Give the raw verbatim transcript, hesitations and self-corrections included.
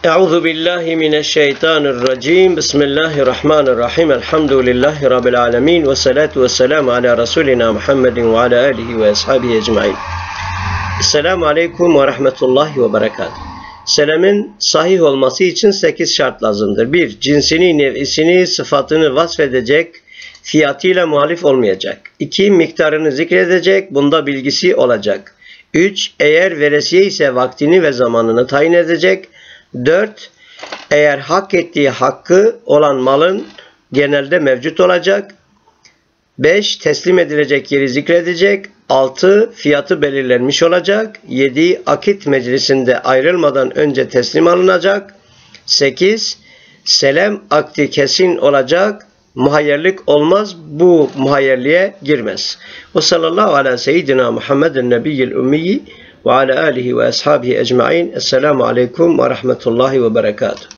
Euzu billahi mineşşeytanirracim. Bismillahirrahmanirrahim. Elhamdülillahi rabbil alamin ve salatu vesselam ala rasulina Muhammedin ve ala alihi ve ashabihi ecmaîn. Esselamu aleyküm ve rahmetullahi ve berekatuhu. Selamın sahih olması için sekiz şart lazımdır. bir Cinsini, nev'isini, sıfatını vasfedecek, fiyatıyla muhalif olmayacak. iki Miktarını zikredecek, bunda bilgisi olacak. üç Eğer veresiye ise vaktini ve zamanını tayin edecek. dört Eğer hak ettiği hakkı olan malın genelde mevcut olacak. beş Teslim edilecek yeri zikredecek. altı Fiyatı belirlenmiş olacak. yedi Akit meclisinde ayrılmadan önce teslim alınacak. sekiz Selam akdi kesin olacak. Muhayyerlik olmaz. Bu muhayyerliğe girmez. Ve sallallahu ala seyyidina Muhammedin nebiyyil ümmiyi ve ala alihi ve ashabihi ecmaîn. Esselamu aleyküm ve rahmetullahi ve berekatuhu.